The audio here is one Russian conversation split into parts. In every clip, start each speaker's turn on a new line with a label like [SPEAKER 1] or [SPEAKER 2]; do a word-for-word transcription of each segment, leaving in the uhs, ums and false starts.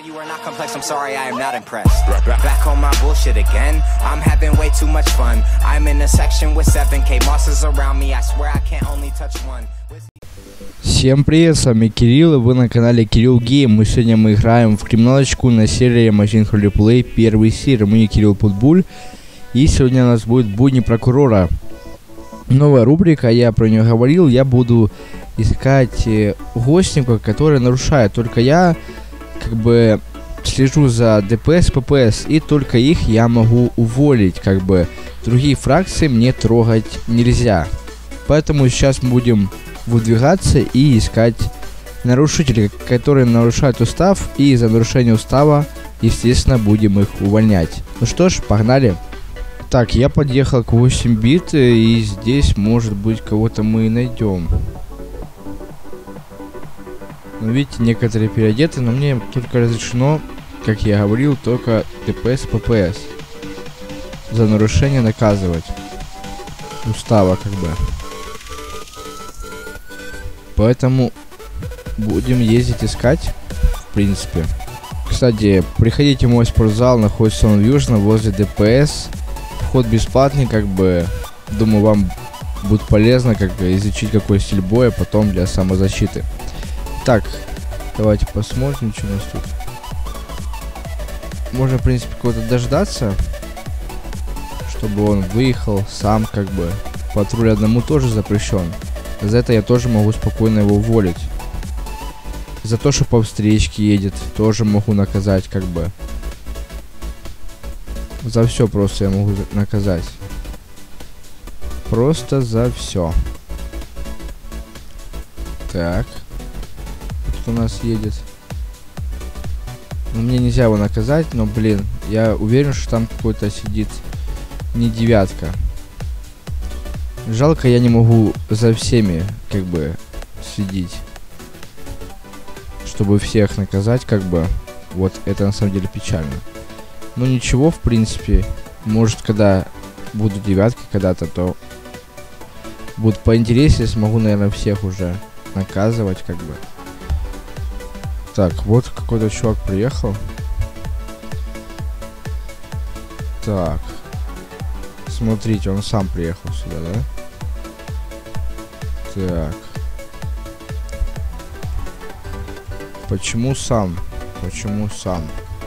[SPEAKER 1] You are not complex, I'm sorry, I am not impressed. Back on my bullshit again. I'm having way too much fun. I'm in a section with seven K monsters around me. I swear I can't only touch one.
[SPEAKER 2] Всем привет, с вами Кирилл, и вы на канале Кирилл Гейм. И сегодня мы играем в криминалочку на серии Machine Roleplay первый серии. Мы Кирилл Путбуль. И сегодня у нас будет будни прокурора. Новая рубрика, я про нее говорил. Я буду искать гостников, которые нарушают. Только я как бы слежу за ДПС, ППС, и только их я могу уволить. Как бы другие фракции мне трогать нельзя. Поэтому сейчас мы будем выдвигаться и искать нарушителей, которые нарушают устав, и за нарушение устава, естественно, будем их увольнять. Ну что ж, погнали. Так, я подъехал к восемь бит, и здесь, может быть, кого-то мы и найдем. Ну, видите, некоторые переодеты, но мне только разрешено, как я говорил, только ДПС, ППС. За нарушение наказывать устава, как бы. Поэтому будем ездить искать, в принципе. Кстати, приходите в мой спортзал, находится он в Южном, возле ДПС. Вход бесплатный, как бы, думаю, вам будет полезно, как изучить какой стиль боя, потом для самозащиты. Так, давайте посмотрим, что у нас тут. Можно, в принципе, кого-то дождаться, чтобы он выехал сам, как бы. Патруль одному тоже запрещен. За это я тоже могу спокойно его уволить. За то, что по встречке едет, тоже могу наказать, как бы. За все просто я могу наказать. Просто за все. Так. Кто у нас едет? Ну, мне нельзя его наказать, но, блин, я уверен, что там какой-то сидит не девятка. Жалко, я не могу за всеми, как бы, следить. Чтобы всех наказать, как бы. Вот это на самом деле печально. Ну ничего, в принципе. Может, когда буду девяткой когда-то, то будет поинтереснее. Смогу, наверное, всех уже наказывать, как бы. Так, вот какой-то чувак приехал. Так. Смотрите, он сам приехал сюда, да? Так. Почему сам? Почему сам?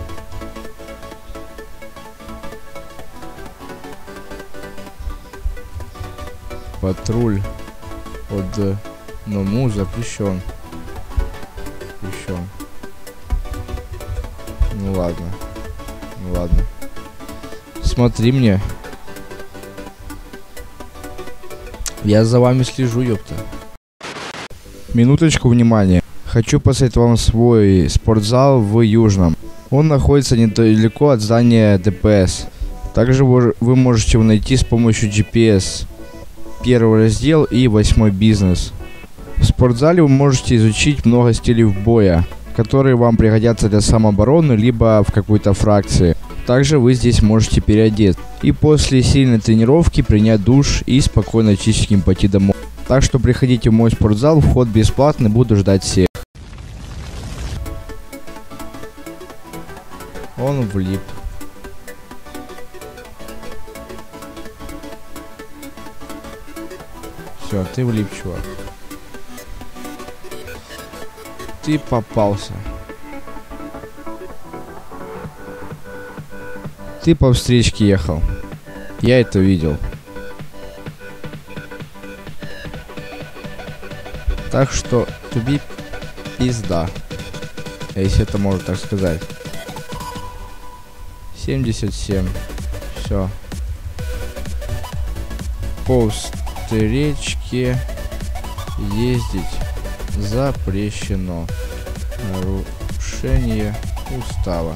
[SPEAKER 2] Патруль под ному запрещен. Запрещен. Ну ладно. Ну ладно. Смотри мне. Я за вами слежу, ёпта. Минуточку внимания. Хочу посоветовать вам свой спортзал в Южном. Он находится недалеко от здания ДПС. Также вы, вы можете его найти с помощью джи пи эс. Первый раздел и восьмой бизнес. В спортзале вы можете изучить много стилей боя, которые вам пригодятся для самообороны, либо в какой-то фракции. Также вы здесь можете переодеться и после сильной тренировки принять душ и спокойно чистеньким пойти домой. Так что приходите в мой спортзал, вход бесплатный, буду ждать всех. Он влип. Все, ты влип, чувак. Ты попался. Ты по встречке ехал. Я это видел. Так что тебе пизда. Если это можно так сказать. семьдесят семь. Все. По встречке ездить запрещено. Нарушение устава.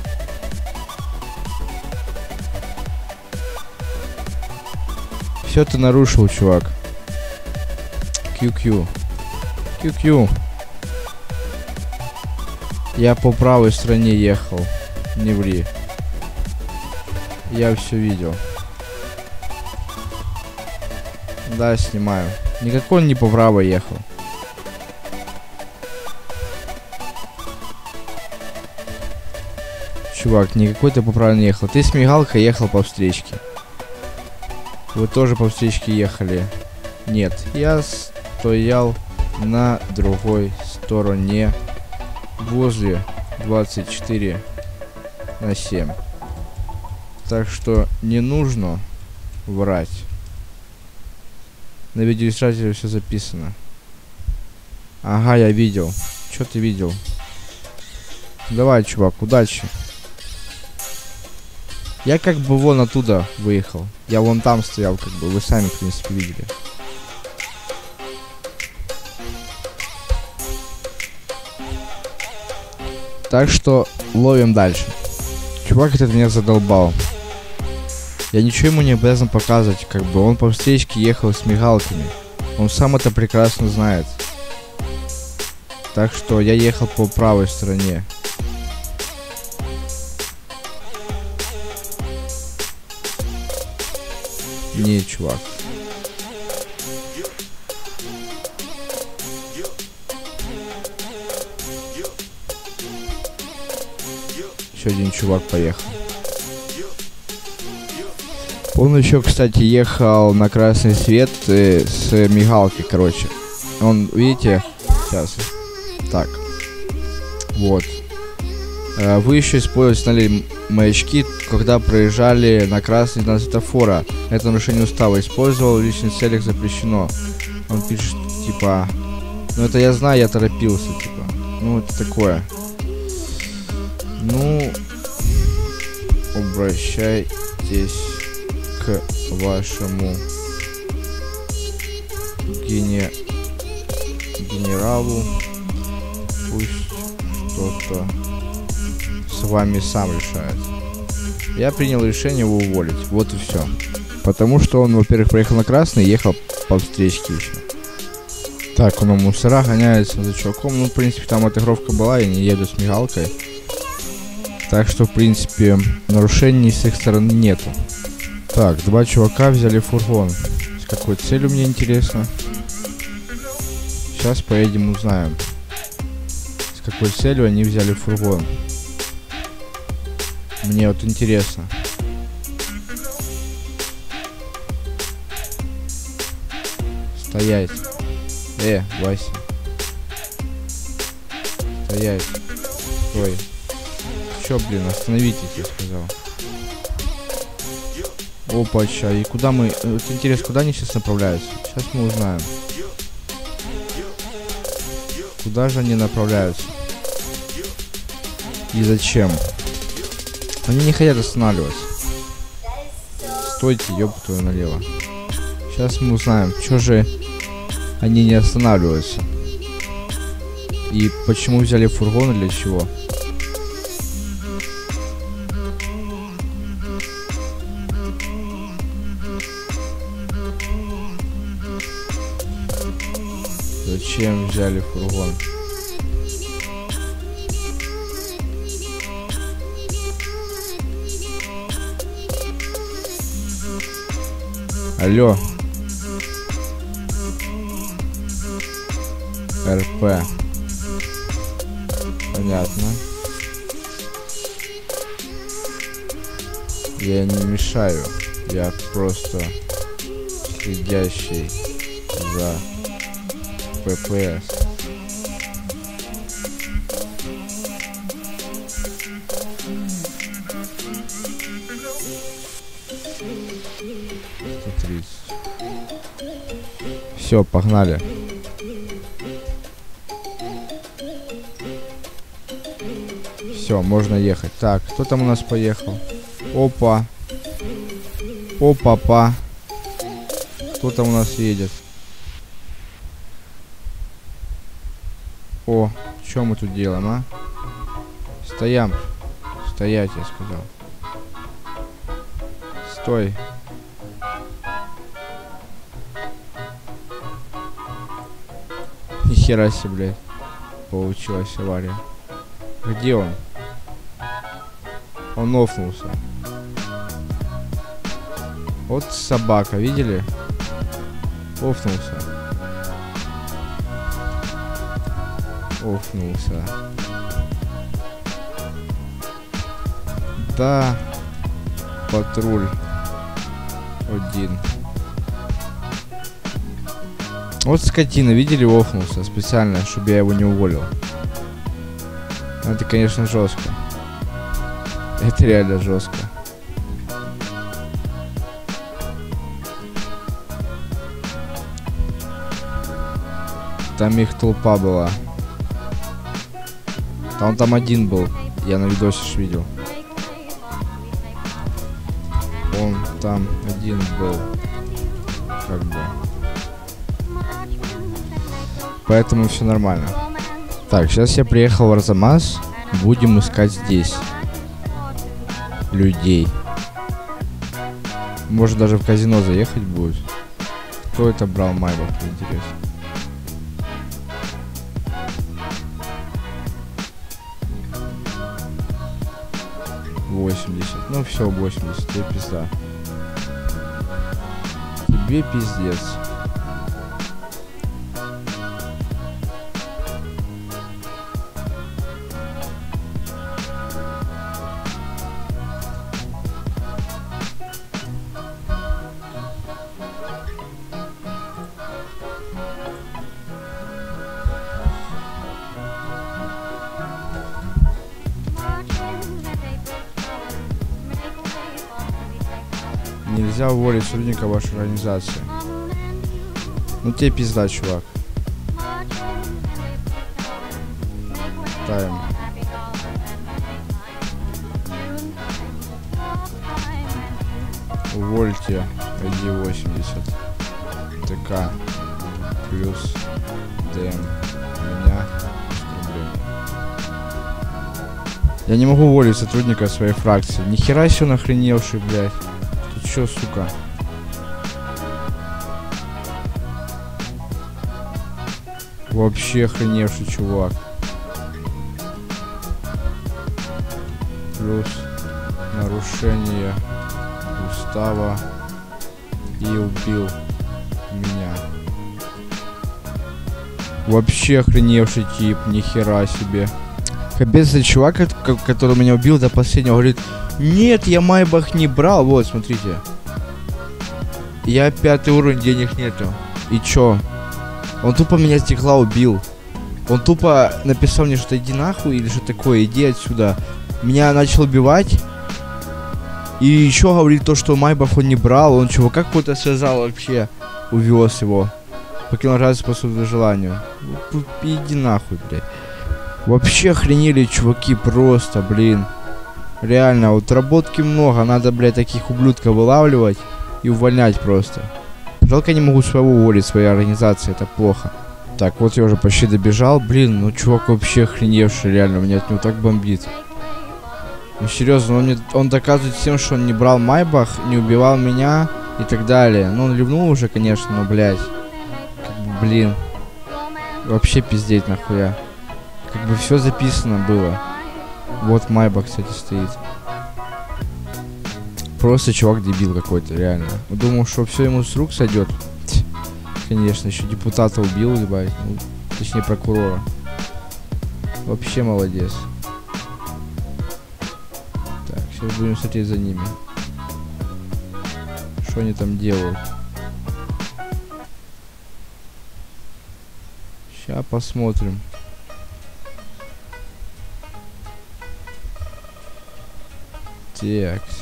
[SPEAKER 2] Все ты нарушил, чувак. Кью-кью. Кью-кью. Я по правой стороне ехал. Не ври. Я все видел. Да, снимаю. Никакой он не по правой ехал. Чувак, никакой ты поправильно ехал. Ты с мигалкой ехал по встречке. Вы тоже по встречке ехали. Нет, я стоял на другой стороне возле двадцать четыре на семь. Так что не нужно врать. На видеорегистраторе все записано. Ага, я видел. Что ты видел? Давай, чувак, удачи. Я как бы вон оттуда выехал. Я вон там стоял, как бы. Вы сами, в принципе, видели. Так что ловим дальше. Чувак этот меня задолбал. Я ничего ему не обязан показывать, как бы. Он по встречке ехал с мигалками. Он сам это прекрасно знает. Так что я ехал по правой стороне. Не, чувак. Еще один чувак поехал. Он еще, кстати, ехал на красный свет э, с мигалки, короче. Он, видите, сейчас. Так. Вот. Э, вы еще использовали маячки, когда проезжали на красный на светофора. Это нарушение устава. Использовал в личных целях запрещено. Он пишет, типа... Ну, это я знаю, я торопился, типа. Ну, это такое. Ну... Обращайтесь к вашему гене... генералу. Пусть что-то с вами сам решает. Я принял решение его уволить. Вот и все. Потому что он, во-первых, проехал на красный и ехал по встречке еще. Так, он на мусора гоняется за чуваком. Ну, в принципе, там отыгровка была, я не еду с мигалкой. Так что, в принципе, нарушений с их стороны нету. Так, два чувака взяли фургон. С какой целью, мне интересно. Сейчас поедем, узнаем. С какой целью они взяли фургон. Мне вот интересно. Стоять. Э, Вася. Стоять. Стой. Чё, блин, остановитесь, я сказал. Опача, и куда мы... Вот интересно, куда они сейчас направляются? Сейчас мы узнаем. Куда же они направляются? И зачем? Они не хотят останавливаться. Стойте, ёб твою налево. Сейчас мы узнаем, что же они не останавливаются. И почему взяли фургон и для чего? Зачем взяли фургон? Алло. РП. Понятно. Я не мешаю. Я просто следящий за ППС. сто тридцать. Все, погнали. Все, можно ехать. Так, кто там у нас поехал? Опа. Опа-па. Кто там у нас едет? О, что мы тут делаем, а? Стоям. Стоять, я сказал. Стой. Нихера себе, блядь. Получилась авария. Где он? Он офнулся. Вот собака, видели? Офнулся. Офнулся. Да. Патруль. Один. Вот скотина, видели, офнулся специально, чтобы я его не уволил. Это, конечно, жестко. Это реально жестко. Там их толпа была. А он там один был. Я на видосе ж видел. Он там один был. Как бы. Поэтому все нормально. Так, сейчас я приехал в Арзамас. Будем искать здесь людей. Может даже в казино заехать будет. Кто это брал Майбах, интересно. восемьдесят. Ну все, восемьдесят. Тебе пизда. Тебе пиздец. Нельзя уволить сотрудника вашей организации. Ну тебе пизда, чувак. Тайм. Увольте ай ди восемьдесят. ТК. Плюс ДМ. Меня. Я не могу уволить сотрудника своей фракции. Нихера себе он охреневший, блядь. Чё, сука? Вообще охреневший чувак. Плюс нарушение устава и убил меня. Вообще охреневший тип, нихера себе. Капец, этот чувак, который меня убил до последнего, говорит: нет, я Майбах не брал. Вот, смотрите. Я пятый уровень, денег нету. И чё? Он тупо меня стекла убил. Он тупо написал мне, что иди нахуй или что такое, иди отсюда. Меня начал убивать. И еще говорит то, что Майбах он не брал. Он чувака какой-то связал вообще. Увез его. Покинул раз по своему желанию. Иди нахуй, блядь. Вообще охренели чуваки просто, блин. Реально, вот работки много, надо, блядь, таких ублюдков вылавливать и увольнять просто. Жалко, я не могу своего уволить, своей организации, это плохо. Так, вот я уже почти добежал. Блин, ну чувак вообще охреневший, реально, меня от него так бомбит. Ну серьезно, он, мне, он доказывает всем, что он не брал Майбах, не убивал меня и так далее. Ну он ливнул уже, конечно, но, блядь, как бы, блин, вообще пиздеть нахуя. Как бы все записано было. Вот Майбах, кстати, стоит. Просто чувак дебил какой-то, реально. Думал, что все ему с рук сойдет. Конечно, еще депутата убил, ебать. Ну, точнее, прокурора. Вообще молодец. Так, сейчас будем смотреть за ними. Что они там делают? Сейчас посмотрим. Так.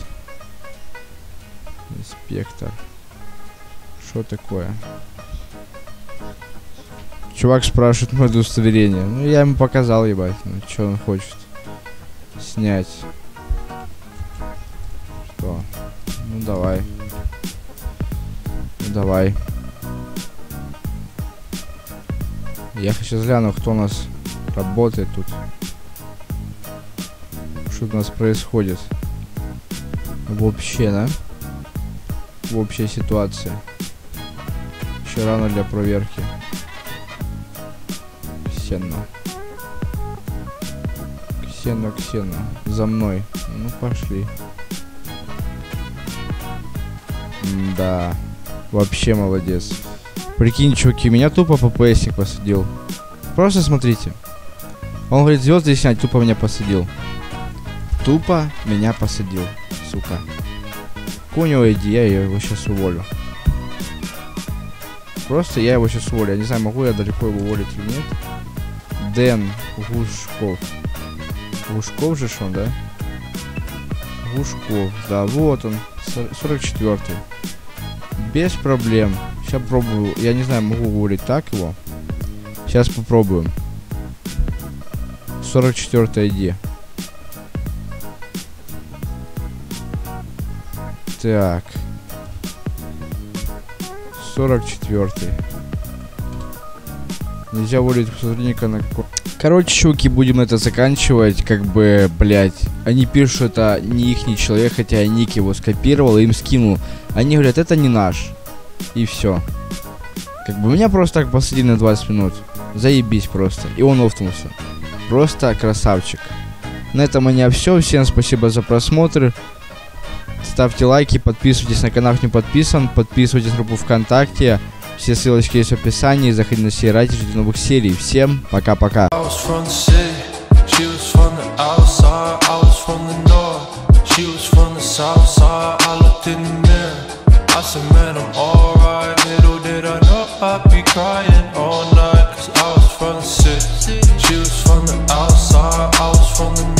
[SPEAKER 2] Инспектор. Что такое? Чувак спрашивает мое удостоверение. Ну, я ему показал, ебать. Ну, что он хочет? Снять. Что? Ну, давай. Ну, давай. Я сейчас гляну, кто у нас работает тут. Что у нас происходит? Вообще, да? Общая ситуация. Еще рано для проверки. Ксено. Ксено, Ксено. За мной. Ну, пошли. Да. Вообще молодец. Прикинь, чуваки, меня тупо по ПСик посадил. Просто смотрите. Он говорит, звезды снять, тупо меня посадил. тупо меня посадил, сука. У него идея, я его сейчас уволю. Просто я его сейчас уволю. Я не знаю, могу я далеко его уволить или нет. Дэн Гушков. Гушков же он, да? Гушков, да, вот он, сорок четвёртый. Без проблем. Сейчас пробую. Я не знаю, могу уволить так его. Сейчас попробуем. сорок четвёртый ай ди. Так. сорок четвёртый. Нельзя уволить сотрудника на какой... Короче, чуваки, будем это заканчивать. Как бы, блять, они пишут, это не ихний человек, хотя я ник его скопировал и им скинул. Они говорят, это не наш. И все. Как бы меня просто так посадили на двадцать минут. Заебись просто. И он офтнулся. Просто красавчик. На этом у меня все. Всем спасибо за просмотр. Ставьте лайки, подписывайтесь на канал, кто не подписан. Подписывайтесь на группу ВКонтакте. Все ссылочки есть в описании. Заходите на сей ради, ждите новых серий. Всем пока-пока.
[SPEAKER 3] I said, man, I'm alright. Little did I know I'd be crying all night. Cause I was from the city, she was from the outside, I was from the